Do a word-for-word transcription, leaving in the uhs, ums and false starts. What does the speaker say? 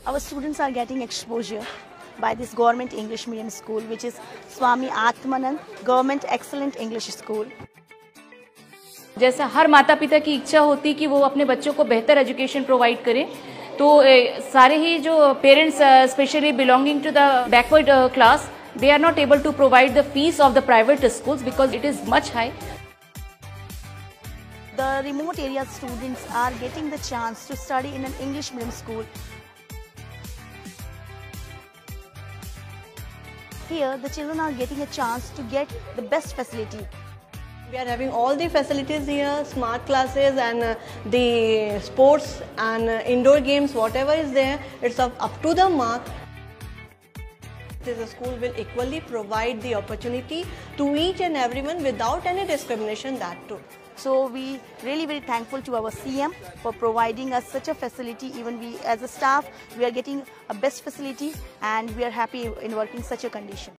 our students are getting exposure by this government English medium school, which is Swami Atmanand Government Excellent English School. जैसा हर माता पिता की इच्छा होती कि वो अपने बच्चों को बेहतर एजुकेशन प्रोवाइड करें, तो सारे ही जो parents specially belonging to the backward class, they are not able to provide the fees of the private schools because it is much high. The remote area students are getting the chance to study in an English medium school. Here, the children are getting a chance to get the best facility. We are having all the facilities here, smart classes and uh, the sports and uh, indoor games, whatever is there, it's up, up to the mark. This school will equally provide the opportunity to each and everyone without any discrimination, that too. So we really very thankful to our C M for providing us such a facility. Even we as a staff, we are getting a best facility and we are happy in working such a condition.